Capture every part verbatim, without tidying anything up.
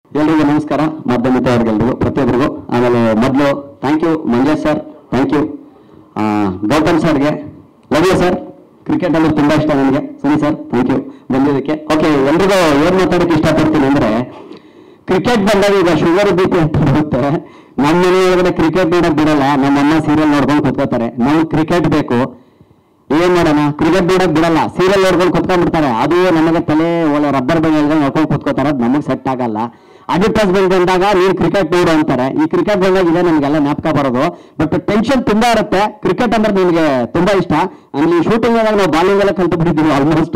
ಎಲ್ರಿಗೂ ನಮಸ್ಕಾರ. ಮಾಧ್ಯಮ ಅವ್ರಿಗೆಲ್ರಿಗೂ ಪ್ರತಿಯೊಬ್ಬರಿಗೂ. ಆಮೇಲೆ ಮೊದಲು thank you Manjesh sir, thank you Gautam ಸರ್ಗೆ, ಲವ್ ಯು ಸರ್. ಕ್ರಿಕೆಟ್ ಅಂದ್ರೆ ತುಂಬಾ ಇಷ್ಟ ನನಗೆ. ಸುನಿ ಸರ್ ಥ್ಯಾಂಕ್ ಯು ಬಂದಿದ್ದಕ್ಕೆ. ಓಕೆ, ಎಲ್ರಿಗೂ ಏನ್ ಮಾತಾಡೋಕೆ ಇಷ್ಟಪಡ್ತೀನಿ ಅಂದ್ರೆ, ಕ್ರಿಕೆಟ್ ಬಂದಾಗ ಈಗ ಶುಗರ್ ಬಿ ಪಿ ಅಂತ ಬರುತ್ತೆ. ನಮ್ಮ ಮನೆಯೊಳಗಡೆ ಕ್ರಿಕೆಟ್ ನೋಡಕ್ ಬಿಡಲ್ಲ, ನಮ್ಮ ಅಮ್ಮ ಸೀರಿಯಲ್ ನೋಡ್ಕೊಂಡು ಕೂತ್ಕೋತಾರೆ. ನಮ್ಗೆ ಕ್ರಿಕೆಟ್ ಬೇಕು, ಏನ್ ಮಾಡೋಣ, ಕ್ರಿಕೆಟ್ ನೋಡಕ್ ಬಿಡಲ್ಲ, ಸೀರಿಯಲ್ ನೋಡ್ಕೊಂಡು ಕುತ್ಕೊಂಡ್ಬಿಡ್ತಾರೆ. ಅದು ನಮಗೆ ತಲೆ ಒಳ್ಳೆ ರಬ್ಬರ್ ಬ್ಯಾಂಡ್ ನೋಡ್ಕೊಂಡು ಕುತ್ಕೋತಾರೆ, ಅದು ನಮಗೆ ಸೆಟ್ ಆಗಲ್ಲ. ಅಡ್ವರ್ಟೈಸ್ಮೆಂಟ್ ಬಂದಾಗ ನೀವು ಕ್ರಿಕೆಟ್ ನೋಡು ಅಂತಾರೆ. ಈ ಕ್ರಿಕೆಟ್ ಬಂದಾಗ ಇದೆ ನಮಗೆಲ್ಲ ಜ್ಞಾಪಕ ಬರೋದು. ಬಟ್ ಟೆನ್ಷನ್ ತುಂಬಾ ಇರುತ್ತೆ. ಕ್ರಿಕೆಟ್ ಅಂದ್ರೆ ನಿಮಗೆ ತುಂಬಾ ಇಷ್ಟ. ಅಲ್ಲಿ ಶೂಟಿಂಗ್ ಆದಾಗ ನಾವು ಬಾಲಿಂಗ್ ಎಲ್ಲ ಕಲ್ತು ಬಿಟ್ಟಿದ್ದೀವಿ ಆಲ್ಮೋಸ್ಟ್.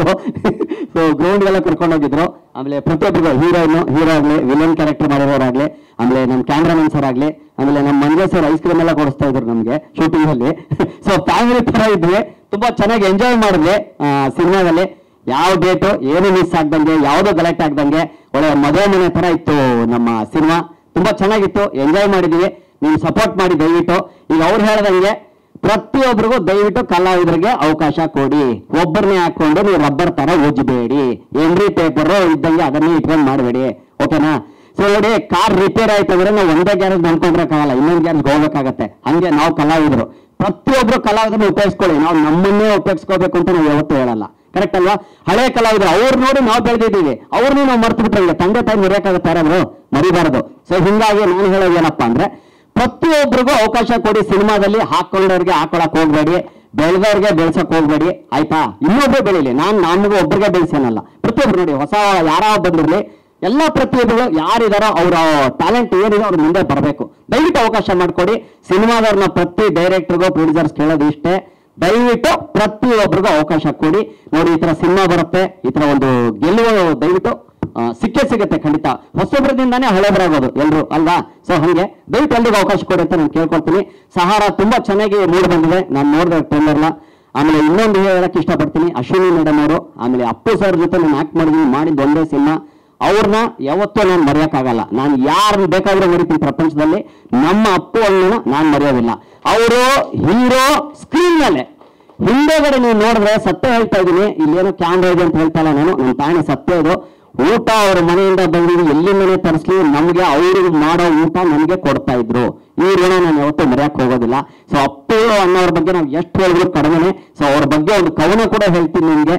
ಸೊ ಗ್ರೌಂಡ್ ಎಲ್ಲ ಕರ್ಕೊಂಡು ಹೋಗಿದ್ರು. ಆಮೇಲೆ ಪ್ರತಿಯೊಬ್ಬರಿಗೂ ಹೀರೋಯಿನ್ ಹೀರೋ ಆಗ್ಲಿ, ವಿಲನ್ ಕ್ಯಾರೆಕ್ಟರ್ ಮಾಡಿರೋರಾಗ್ಲಿ, ಆಮೇಲೆ ನಮ್ಮ ಕ್ಯಾಮ್ರಾಮನ್ ಸರ್ ಆಗ್ಲಿ, ಆಮೇಲೆ ನಮ್ಮ ಮಂಜೇಶ್ ಸರ್ ಐಸ್ ಕ್ರೀಮ್ ಎಲ್ಲ ಕೊಡಿಸ್ತಾ ಇದ್ರು ನಮ್ಗೆ ಶೂಟಿಂಗ್ ಅಲ್ಲಿ. ಸೊ ಫ್ಯಾಮಿಲಿ ತರ ಇದ್ವಿ, ತುಂಬಾ ಚೆನ್ನಾಗಿ ಎಂಜಾಯ್ ಮಾಡಿದ್ವಿ ಸಿನಿಮಾದಲ್ಲಿ. ಯಾವ ಡೇಟು ಏನು ಮಿಸ್ ಆಗ್ದಂಗೆ, ಯಾವುದೋ ಗಲಾಟೆ ಆಗ್ದಂಗೆ ಒಳ್ಳೆ ಮದುವೆ ಮನೆ ತರ ಇತ್ತು ನಮ್ಮ ಸಿನಿಮಾ. ತುಂಬಾ ಚೆನ್ನಾಗಿತ್ತು, ಎಂಜಾಯ್ ಮಾಡಿದೀವಿ. ನೀವು ಸಪೋರ್ಟ್ ಮಾಡಿ ದಯವಿಟ್ಟು. ಈಗ ಅವ್ರು ಹೇಳ್ದಂಗೆ ಪ್ರತಿಯೊಬ್ಬರಿಗೂ ದಯವಿಟ್ಟು ಕಲಾವಿದರಿಗೆ ಅವಕಾಶ ಕೊಡಿ. ಒಬ್ಬರನ್ನೇ ಹಾಕೊಂಡು ನೀವು ರಬ್ಬರ್ ತರ ಉಜ್ಜಬೇಡಿ. ಎಂಡ್ರಿ ಪೇಪರ್ ಇದ್ದಂಗೆ ಅದನ್ನೇ ಇಟ್ಕೊಂಡು ಮಾಡಬೇಡಿ. ಓಕೆನಾ? ಸೊ ನೋಡಿ, ಕಾರ್ ರಿಪೇರ್ ಆಯ್ತು ಅಂದ್ರೆ ನಾವು ಒಂದೇ ಗ್ಯಾರೇಜ್ ನಂಬ್ಕೊಂಡ್ರಕ್ಕಾಗಲ್ಲ, ಇನ್ನೊಂದು ಗ್ಯಾರೇಜ್ ಹೋಗ್ಬೇಕಾಗತ್ತೆ. ಹಂಗೆ ನಾವು ಕಲಾವಿದರು, ಪ್ರತಿಯೊಬ್ರು ಕಲಾವಿದರನ್ನ ಉಪಯೋಗಿಸ್ಕೊಳ್ಳಿ. ನಾವು ನಮ್ಮನ್ನೇ ಉಪಯೋಗಿಸ್ಕೋಬೇಕು ಅಂತ ನಾವು ಯಾವತ್ತೂ ಹೇಳಲ್ಲ. ಕರೆಕ್ಟ್ ಅಲ್ವಾ? ಹಳೆ ಕಲಾವಿದರು ಅವ್ರು ನೋಡಿ ನಾವು ಬೆಳೆದಿದ್ದೀವಿ, ಅವ್ರನ್ನೂ ನಾವು ಮರ್ತು ಬಿಟ್ರೆ ತಂದೆ ತಾಯಿ ಮರೆಯಕ್ಕಾಗತ್ತೆ ಯಾರಾದ್ರು? ಮರಿಬಾರದು. ಸೊ ಹಿಂಗಾಗಿ ನಾನು ಹೇಳೋದು ಏನಪ್ಪಾ ಅಂದ್ರೆ, ಪ್ರತಿಯೊಬ್ಬರಿಗೂ ಅವಕಾಶ ಕೊಡಿ. ಸಿನಿಮಾದಲ್ಲಿ ಹಾಕೊಂಡವ್ರಿಗೆ ಹಾಕೊಳಕ್ ಹೋಗ್ಬೇಡಿ, ಬೆಳೆದವ್ರಿಗೆ ಬೆಳ್ಸಕ್ ಹೋಗ್ಬೇಡಿ, ಆಯ್ತಾ? ಇನ್ನೊಬ್ರು ಬೆಳೀಲಿ, ನಾನು ನಮಗೂ ಒಬ್ಬರಿಗೆ ಬೆಳೆಸೇನಲ್ಲ. ಪ್ರತಿಯೊಬ್ರು ನೋಡಿ, ಹೊಸ ಯಾರ ಬಂದಿರ್ಲಿ, ಎಲ್ಲ ಪ್ರತಿಯೊಬ್ಬರು ಯಾರಿದಾರೋ ಅವರ ಟ್ಯಾಲೆಂಟ್ ಏನಿದೆ ಅವ್ರ ಮುಂದೆ ಬರಬೇಕು. ದಯವಿಟ್ಟು ಅವಕಾಶ ಮಾಡಿಕೊಡಿ. ಸಿನಿಮಾದವ್ರನ್ನ ಪ್ರತಿ ಡೈರೆಕ್ಟರ್ಗೂ ಪ್ರೊಡ್ಯೂಸರ್ಸ್ ಕೇಳೋದು ಇಷ್ಟೇ, ದಯವಿಟ್ಟು ಪ್ರತಿಯೊಬ್ಬರಿಗೂ ಅವಕಾಶ ಕೊಡಿ. ನೋಡಿ, ಈ ತರ ಸಿನಿಮಾ ಬರುತ್ತೆ, ಈ ತರ ಒಂದು ಗೆಲುವು ದಯವಿಟ್ಟು ಸಿಕ್ಕೇ ಸಿಗುತ್ತೆ ಖಂಡಿತ. ಹೊಸೊಬ್ಬರದಿಂದಾನೇ ಹಳೆಬರಾಗೋದು ಎಲ್ರು ಅಲ್ವಾ? ಸೊ ಹಂಗೆ ದಯವಿಟ್ಟು ಎಲ್ರಿಗೂ ಅವಕಾಶ ಕೊಡಿ ಅಂತ ನಾನು ಕೇಳ್ಕೊಳ್ತೀನಿ. ಸಹಾರ ತುಂಬಾ ಚೆನ್ನಾಗಿ ಮೂಡ್ ಬಂದಿದೆ, ನಾನು ನೋಡಿದೆ ಟ್ರೈಲರ್ನ. ಆಮೇಲೆ ಇನ್ನೊಂದು ಹೇಳಕ್ ಇಷ್ಟಪಡ್ತೀನಿ, ಅಶ್ವಿನಿ ಮೇಡಮ್ ಅವರು, ಆಮೇಲೆ ಅಪ್ಪು ಸರ್ ಜೊತೆ ನಾನು ಆಕ್ಟ್ ಮಾಡಿದ್ದೀನಿ, ಮಾಡಿದ್ದು ಒಂದೇ ಸಿನಿಮಾ. ಅವ್ರನ್ನ ಯಾವತ್ತೂ ನಾನು ಮರೆಯೋಕ್ಕಾಗಲ್ಲ. ನಾನು ಯಾರನ್ನ ಬೇಕಾದ್ರೂ ಮರಿತೀನಿ ಪ್ರಪಂಚದಲ್ಲಿ, ನಮ್ಮ ಅಪ್ಪು ಅಣ್ಣನ ನಾನು ಮರೆಯೋದಿಲ್ಲ. ಅವರು ಹೀರೋ ಸ್ಕ್ರೀನ್ ಮೇಲೆ, ಹಿಂದೆಗಡೆ ನೀವು ನೋಡಿದ್ರೆ ಸತ್ಯ ಹೇಳ್ತಾ ಇದ್ದೀನಿ, ಇಲ್ಲೇನೋ ಕ್ಯಾಮ್ರಾ ಇದೆ ಅಂತ ಹೇಳ್ತಾ ಇಲ್ಲ ನಾನು, ನನ್ನ ತಾಯಿನ ಸತ್ಯ ಇದು. ಊಟ ಅವ್ರ ಮನೆಯಿಂದ ಬಂದಿದ್ದು ಎಲ್ಲಿಂದನೇ ತರಿಸ್ಲಿ, ನಮ್ಗೆ ಅವ್ರಿಗೆ ಮಾಡೋ ಊಟ ನಮ್ಗೆ ಕೊಡ್ತಾ ಇದ್ರು. ಈ ಋಣ ನಾನು ಯಾವತ್ತೂ ಮರೆಯಕ್ಕೆ ಹೋಗೋದಿಲ್ಲ. ಸೊ ಅಪ್ಪು ಅನ್ನೋರ ಬಗ್ಗೆ ನಾವು ಎಷ್ಟು ಹೇಳಿದ್ರು ಕಡಿಮೆನೆ. ಸೊ ಅವ್ರ ಬಗ್ಗೆ ಒಂದು ಕವನ ಕೂಡ ಹೇಳ್ತೀನಿ ನಿಮ್ಗೆ.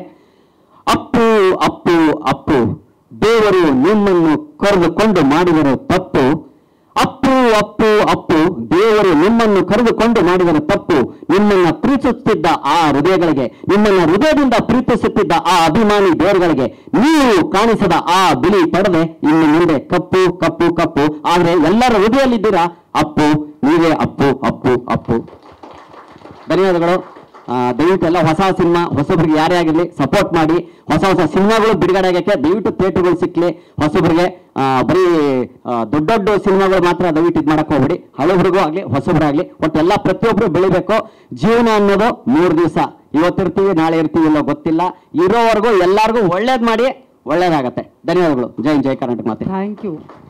ಅಪ್ಪು ಅಪ್ಪು ಅಪ್ಪು, ದೇವರು ನಿಮ್ಮನ್ನು ಕರೆದುಕೊಂಡು ಮಾಡಿದರು ತಪ್ಪು. ಅಪ್ಪು ಅಪ್ಪು ಅಪ್ಪು, ದೇವರು ನಿಮ್ಮನ್ನು ಕರೆದುಕೊಂಡು ಮಾಡಿದರೆ ತಪ್ಪು. ನಿಮ್ಮನ್ನ ಪ್ರೀತಿಸುತ್ತಿದ್ದ ಆ ಹೃದಯಗಳಿಗೆ, ನಿಮ್ಮನ್ನ ಹೃದಯದಿಂದ ಪ್ರೀತಿಸುತ್ತಿದ್ದ ಆ ಅಭಿಮಾನಿ ದೇವರುಗಳಿಗೆ ನೀವು ಕಾಣಿಸದ ಆ ಬಿಳಿ ಪಡದೆ ಇನ್ನು ಮುಂದೆ ಕಪ್ಪು ಕಪ್ಪು ಕಪ್ಪು. ಆದ್ರೆ ಎಲ್ಲರ ಹೃದಯದಲ್ಲಿದ್ದೀರಾ ಅಪ್ಪು, ನೀವೇ ಅಪ್ಪು ಅಪ್ಪು ಅಪ್ಪು. ಧನ್ಯವಾದಗಳು. ದಯವಿಟ್ಟು ಎಲ್ಲ ಹೊಸ ಸಿನಿಮಾ ಹೊಸಬ್ರಿಗೆ ಯಾರೇ ಆಗಿರಲಿ ಸಪೋರ್ಟ್ ಮಾಡಿ. ಹೊಸ ಹೊಸ ಸಿನಿಮಾಗಳು ಬಿಡುಗಡೆ ಆಗಕ್ಕೆ ದಯವಿಟ್ಟು ಥಿಯೇಟರ್ಗಳು ಸಿಕ್ಲಿ ಹೊಸಬ್ರಿಗೆ. ಬರೀ ದೊಡ್ಡ ದೊಡ್ಡ ಸಿನಿಮಾಗಳು ಮಾತ್ರ ದಯವಿಟ್ಟು ಇದು ಮಾಡಕ್ ಹೋಗ್ಬೇಡಿ. ಹಳಬ್ರಿಗೂ ಆಗ್ಲಿ ಹೊಸಬ್ರಾಗ್ಲಿ ಒಟ್ಟು ಎಲ್ಲ ಪ್ರತಿಯೊಬ್ರು ಬೆಳಿಬೇಕು. ಜೀವನ ಅನ್ನೋದು ಮೂರು ದಿವಸ, ಇವತ್ತಿರ್ತೀವಿ ನಾಳೆ ಇರ್ತೀವಿ ಇಲ್ಲೋ ಗೊತ್ತಿಲ್ಲ. ಇರೋವರೆಗೂ ಎಲ್ಲರಿಗೂ ಒಳ್ಳೇದ್ ಮಾಡಿ, ಒಳ್ಳೇದಾಗತ್ತೆ. ಧನ್ಯವಾದಗಳು. ಜೈ ಜೈ ಕರ್ನಾಟಕ ಮಾತೆ. Thank you.